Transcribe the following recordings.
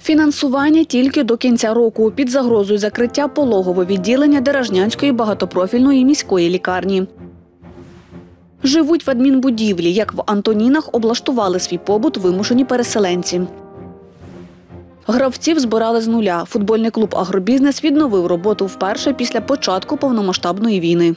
Фінансування тільки до кінця року. Під загрозою закриття пологового відділення Деражнянської багатопрофільної міської лікарні. Живуть в адмінбудівлі. Як в Антонінах, облаштували свій побут вимушені переселенці. Гравців збирали з нуля. Футбольний клуб «Агробізнес» відновив роботу вперше після початку повномасштабної війни.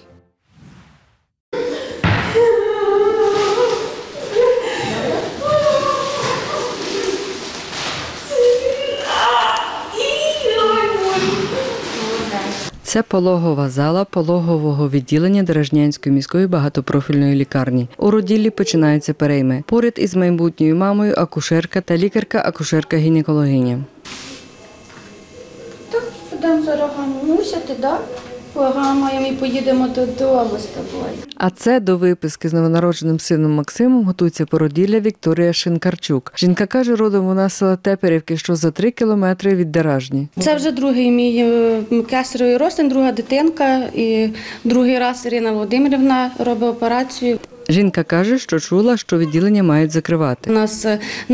Це пологова зала пологового відділення Деражнянської міської багатопрофільної лікарні. У роділлі починаються перейми. Поряд із майбутньою мамою акушерка та лікарка-акушерка-гінекологиня. Так, будемо зараз мусити, так? Погаємо і поїдемо додому з тобою. А це до виписки з новонародженим сином Максимом готується породілля Вікторія Шинкарчук. Жінка каже, родом вона з села Теперівки, що за 3 кілометри від Деражні. Це вже другий мій кесаревий розтин, друга дитинка. І другий раз Ірина Володимирівна робить операцію. Жінка каже, що чула, що відділення мають закривати. У нас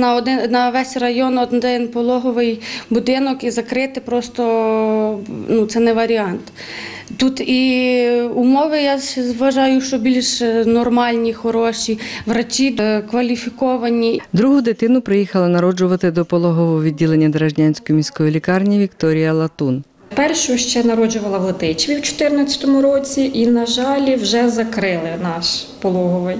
на весь район один пологовий будинок і закрити просто це не варіант. Тут і умови, я вважаю, що більш нормальні, хороші, врачі кваліфіковані. Другу дитину приїхала народжувати до пологового відділення Деражнянської міської лікарні Вікторія Латун. Першу ще народжувала в Летичеві в 2014 році і, на жаль, вже закрили наш пологовий.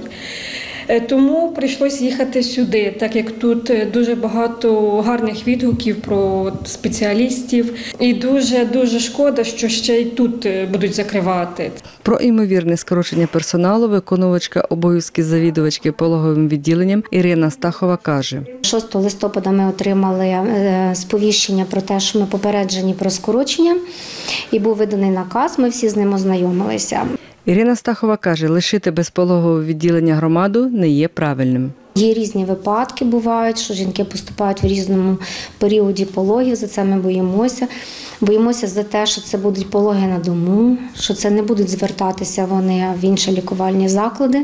Тому прийшлося їхати сюди, так як тут дуже багато гарних відгуків про спеціалістів. І дуже шкода, що ще й тут будуть закривати. Про ймовірне скорочення персоналу виконувачка обов'язки завідувачки пологовим відділенням Ірина Стахова каже. 6 листопада ми отримали сповіщення про те, що ми попереджені про скорочення, і був виданий наказ, ми всі з ним ознайомилися. Ірина Стахова каже, лишити без пологового відділення громаду не є правильним. Є різні випадки, бувають, що жінки поступають в різному періоді пологів, за це ми боїмося. Боїмося за те, що це будуть пологи на дому, що це не будуть звертатися вони в інші лікувальні заклади.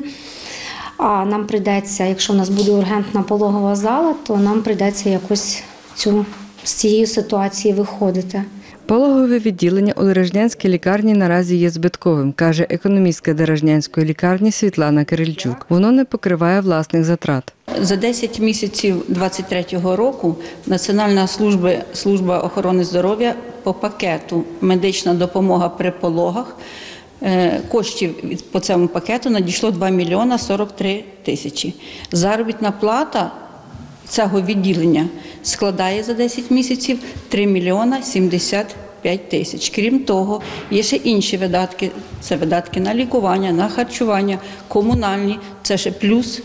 А нам прийдеться, якщо в нас буде ургентна пологова зала, то нам прийдеться якось з цієї ситуації виходити. Пологове відділення у Деражнянській лікарні наразі є збитковим, каже економістка Деражнянської лікарні Світлана Кирильчук. Воно не покриває власних затрат. За 10 місяців 2023 року Національна служба охорони здоров'я по пакету «Медична допомога при пологах» коштів по цьому пакету надійшло 2 мільйона 43 тисячі. Заробітна плата цього відділення складає за 10 місяців 3 мільйона 75 тисяч. Крім того, є ще інші видатки. Це видатки на лікування, на харчування, комунальні. Це ще плюс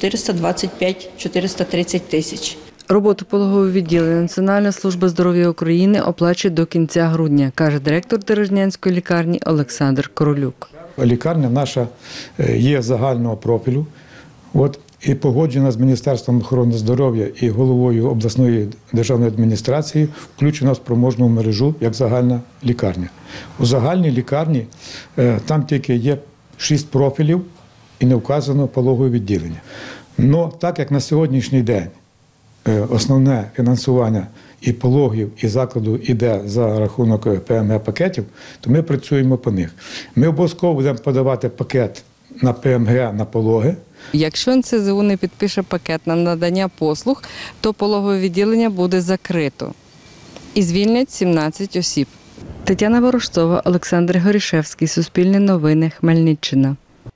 425-430 тисяч. Роботу пологового відділення Національна служба здоров'я України оплачує до кінця грудня, каже директор Деражнянської лікарні Олександр Королюк. Лікарня наша є загального профілю. І погоджена з Міністерством охорони здоров'я і головою обласної державної адміністрації включена в спроможну мережу як загальна лікарня. У загальній лікарні там тільки є 6 профілів і не вказано пологове відділення. Но так як на сьогоднішній день основне фінансування і пологів, і закладу йде за рахунок ПМГ-пакетів, то ми працюємо по них. Ми обов'язково будемо подавати пакет на ПМГ, на пологи. Якщо НСЗУ не підпише пакет на надання послуг, то пологове відділення буде закрито. І звільнять 17 осіб. Тетяна Ворожцова, Олександр Горішевський, Суспільне новини, Хмельниччина.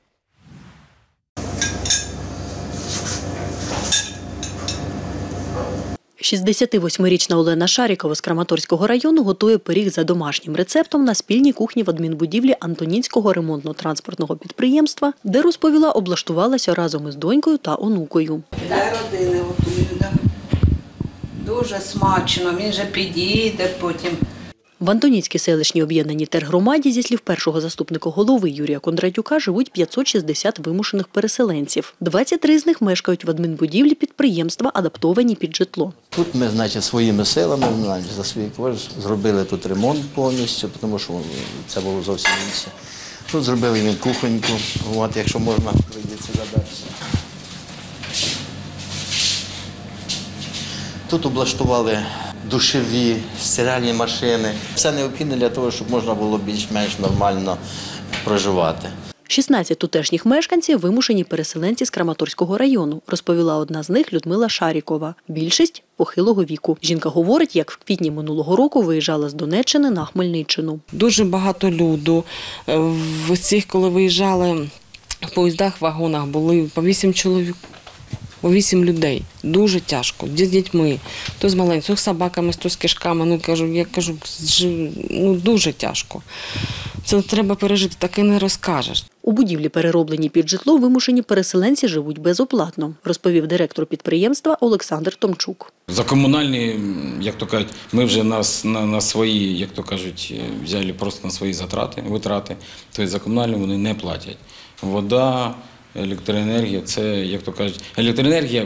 68-річна Олена Шарікова з Краматорського району готує пиріг за домашнім рецептом на спільній кухні в адмінбудівлі Антонінського ремонтно-транспортного підприємства, де, розповіла, облаштувалася разом із донькою та онукою. Для родини готую, так. Дуже смачно, він же підійде потім. В Антонінській селищній об'єднаній тергромаді, зі слів першого заступника голови Юрія Кондратюка, живуть 560 вимушених переселенців. 23 з них мешкають в адмінбудівлі підприємства, адаптовані під житло. Тут ми, своїми силами, за свій кошт зробили тут ремонт повністю, тому що це було зовсім інше. Тут зробили він кухоньку, якщо можна, прийдеться задатися. Тут облаштували душові, стиральні машини. Все необхідне для того, щоб можна було більш-менш нормально проживати. 16 тутешніх мешканців – вимушені переселенці з Краматорського району, розповіла одна з них Людмила Шарікова. Більшість – похилого віку. Жінка говорить, як в квітні минулого року виїжджала з Донеччини на Хмельниччину. Дуже багато люду. В цих, коли виїжджали в поїздах, вагонах, були по 8 чоловік. По 8 людей. Дуже тяжко. З дітьми, то з маленькими, то з собаками, то з кишками. Я кажу, дуже тяжко. Це треба пережити, так і не розкажеш. У будівлі, перероблені під житло, вимушені переселенці живуть безоплатно, розповів директор підприємства Олександр Томчук. За комунальні, як то кажуть, ми вже на свої, як то кажуть, взяли просто на свої витрати. Тобто за комунальні вони не платять. Вода, електроенергія – це, як то кажуть, електроенергія,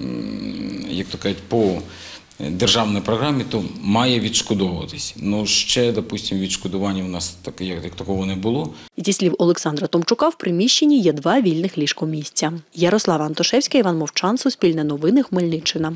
як то кажуть, по державній програмі, то має відшкодовуватись. Ну, ще, допустимо, відшкодування у нас як такого не було. Зі слів Олександра Томчука, в приміщенні є 2 вільних ліжкомісця. Ярослава Антошевська, Іван Мовчан, Суспільне новини, Хмельниччина.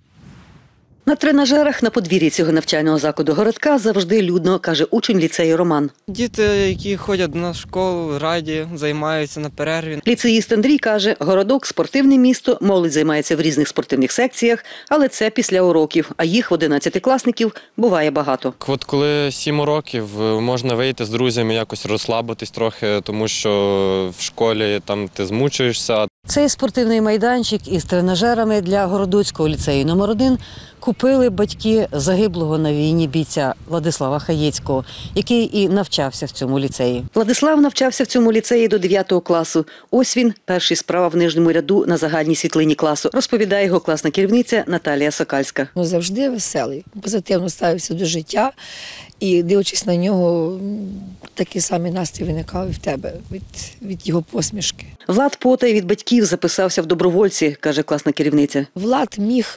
На тренажерах на подвір'ї цього навчального закладу городка завжди людно, каже учень ліцею Роман. Діти, які ходять на школу, раді, займаються на перерві. Ліцеїст Андрій каже, городок – спортивне місто, молодь займається в різних спортивних секціях, але це після уроків, а їх 11-класників буває багато. От коли 7 років, можна вийти з друзями, якось розслабитись трохи, тому що в школі там ти змучуєшся. Цей спортивний майданчик із тренажерами для Городоцького ліцею номер 1 купили батьки загиблого на війні бійця Владислава Хаєцького, який і навчався в цьому ліцеї. Владислав навчався в цьому ліцеї до 9 класу. Ось він, перший справа в нижньому ряду на загальній світлині класу, розповідає його класна керівниця Наталія Сокальська. Завжди веселий, позитивно ставився до життя і, дивлячись на нього, такий самий настрій виникав і в тебе від його посмішки. Влад Потай від батьків записався в добровольці, каже класна керівниця. Влад міг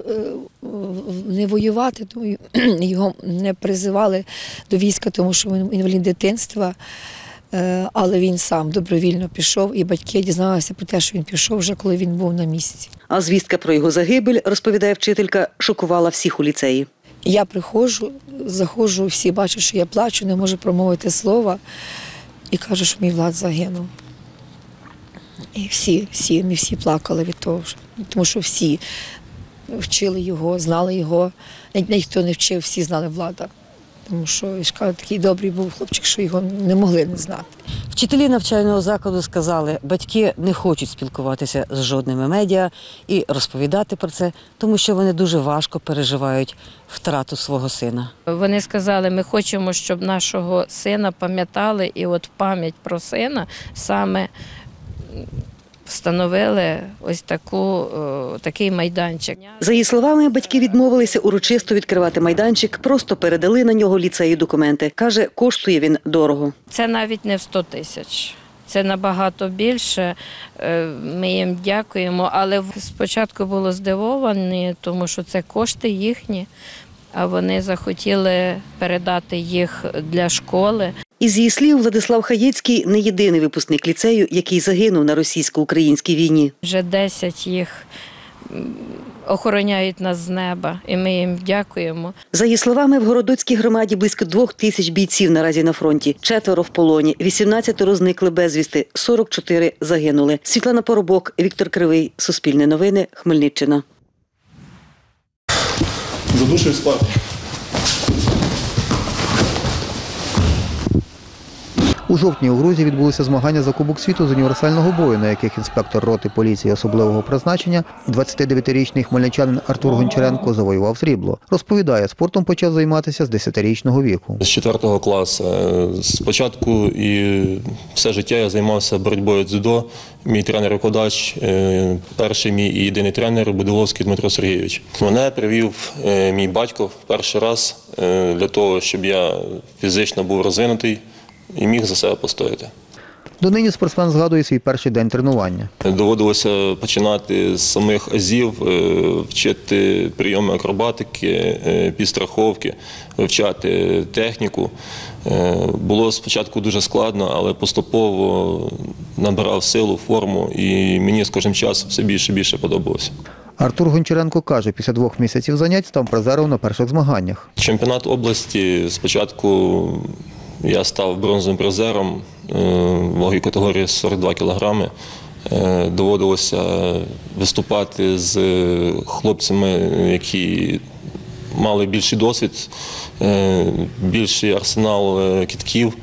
не воювати, тому його не призивали до війська, тому що він інвалід дитинства, але він сам добровільно пішов, і батьки дізналися про те, що він пішов вже, коли він був на місці. А звістка про його загибель, розповідає вчителька, шокувала всіх у ліцеї. Я приходжу, заходжу, всі бачать, що я плачу, не можу промовити слова, і кажу, що мій Влад загинув. І ми всі плакали від того, тому що всі вчили його, знали його. Навіть хто не вчив, всі знали Влада. Тому що, я ж кажу, такий добрий був хлопчик, що його не могли не знати. Вчителі навчального закладу сказали, батьки не хочуть спілкуватися з жодними медіа і розповідати про це, тому що вони дуже важко переживають втрату свого сина. Вони сказали, ми хочемо, щоб нашого сина пам'ятали, і от пам'ять про сина саме встановили ось такий майданчик. За її словами, батьки відмовилися урочисто відкривати майданчик, просто передали на нього ліцею документи. Каже, коштує він дорого. Це навіть не в 100 тисяч. Це набагато більше. Ми їм дякуємо, але спочатку було здивовані, тому що це кошти їхні, а вони захотіли передати їх для школи. Із її слів, Владислав Хаєцький не єдиний випускник ліцею, який загинув на російсько-українській війні. Вже 10 їх охороняють нас з неба, і ми їм дякуємо. За її словами, в Городоцькій громаді близько 2000 бійців наразі на фронті, 4 в полоні, 18 зникли безвісти, 44 загинули. Світлана Поробок, Віктор Кривий, Суспільне новини, Хмельниччина. Задушує спати. У жовтні у Грузії відбулися змагання за Кубок світу з універсального бою, на яких інспектор роти поліції особливого призначення, 29-річний хмельничанин Артур Гончаренко завоював срібло. Розповідає, спортом почав займатися з 10-річного віку. З 4 класу. Спочатку і все життя я займався боротьбою дзюдо. Мій тренер-викладач, перший мій і єдиний тренер Будиловський Дмитро Сергійович. Мене привів мій батько в перший раз для того, щоб я фізично був розвинутий і міг за себе постояти. Донині спортсмен згадує свій перший день тренування. Доводилося починати з самих азів, вчити прийоми акробатики, підстраховки, вивчати техніку. Було спочатку дуже складно, але поступово набирав силу, форму, і мені з кожним часом все більше і більше подобалося. Артур Гончаренко каже, після 2 місяців занять став призером на перших змаганнях. Чемпіонат області спочатку я став бронзовим призером ваговій категорії 42 кілограми. Доводилося виступати з хлопцями, які мали більший досвід, більший арсенал кидків.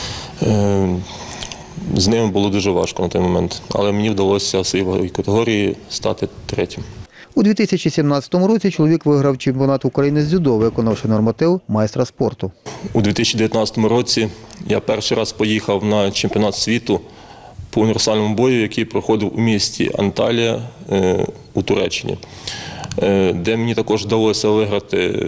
З ними було дуже важко на той момент, але мені вдалося в своїй ваговій категорії стати 3-м. У 2017 році чоловік виграв чемпіонат України з дзюдо, виконавши норматив майстра спорту. У 2019 році я перший раз поїхав на чемпіонат світу по універсальному бою, який проходив у місті Анталія у Туреччині, де мені також вдалося виграти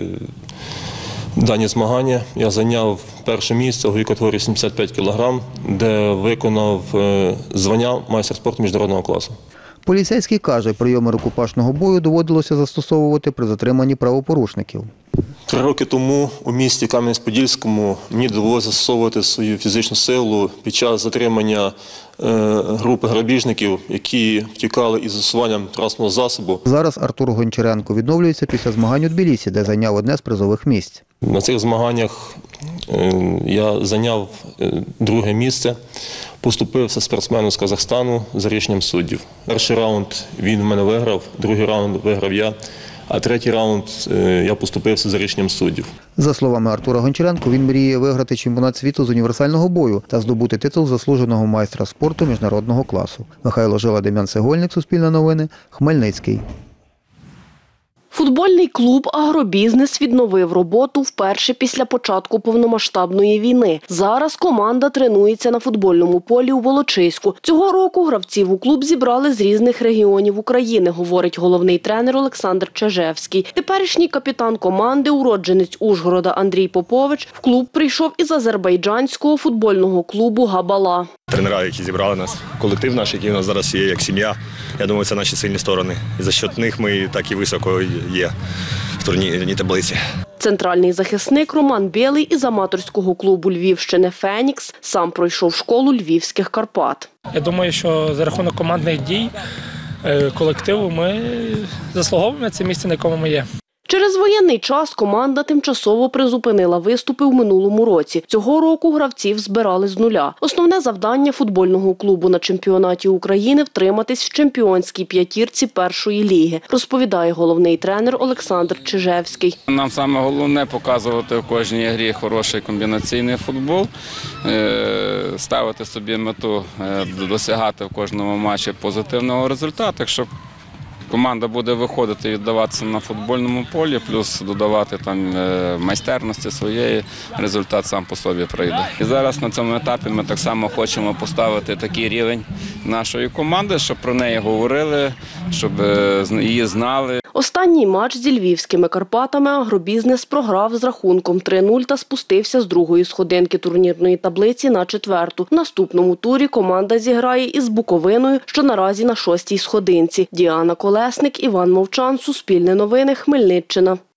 дані змагання. Я зайняв перше місце у ваговій категорії 75 кг, де виконав звання майстра спорту міжнародного класу. Поліцейський каже, прийоми рукопашного бою доводилося застосовувати при затриманні правопорушників. 3 роки тому у місті Кам'янець-Подільському мені довелося застосовувати свою фізичну силу під час затримання групи грабіжників, які втікали із застосуванням транспортного засобу. Зараз Артур Гончаренко відновлюється після змагань у Тбілісі, де зайняв одне з призових місць. На цих змаганнях я зайняв 2 місце, поступився спортсмену з Казахстану за рішенням суддів. Перший раунд він в мене виграв, другий раунд виграв я, а третій раунд я поступився за рішенням суддів. За словами Артура Гончаренко, він мріє виграти чемпіонат світу з універсального бою та здобути титул заслуженого майстра спорту міжнародного класу. Михайло Жила, Дем'ян Сегольник, Суспільне новини, Хмельницький. Футбольний клуб «Агробізнес» відновив роботу вперше після початку повномасштабної війни. Зараз команда тренується на футбольному полі у Волочиську. Цього року гравців у клуб зібрали з різних регіонів України, говорить головний тренер Олександр Чижевський. Теперішній капітан команди, уродженець Ужгорода Андрій Попович, в клуб прийшов із азербайджанського футбольного клубу «Габала». Тренера, які зібрали нас, колектив наш, який у нас зараз є, як сім'я, я думаю, це наші сильні сторони. І за счет них ми так і високо є в турнірній таблиці. Центральний захисник Роман Білий із аматорського клубу Львівщини «Фенікс» сам пройшов школу Львівських Карпат. Я думаю, що за рахунок командних дій колективу ми заслуговуємо це місце, на якому ми є. Через воєнний час команда тимчасово призупинила виступи в минулому році. Цього року гравців збирали з нуля. Основне завдання футбольного клубу на чемпіонаті України – втриматись в чемпіонській п'ятірці першої ліги, розповідає головний тренер Олександр Чижевський. Нам саме головне показувати в кожній грі хороший комбінаційний футбол, ставити собі мету досягати в кожному матчі позитивного результату. Якщо команда буде виходити і віддаватися на футбольному полі, плюс додавати там майстерності своєї, результат сам по собі прийде. І зараз на цьому етапі ми так само хочемо поставити такий рівень нашої команди, щоб про неї говорили, щоб її знали. Останній матч зі Львівськими Карпатами «Агробізнес» програв з рахунком 3-0 та спустився з другої сходинки турнірної таблиці на 4-ту. В наступному турі команда зіграє із Буковиною, що наразі на 6-й сходинці. Діана Колесник, Іван Мовчан, Суспільне новини, Хмельниччина.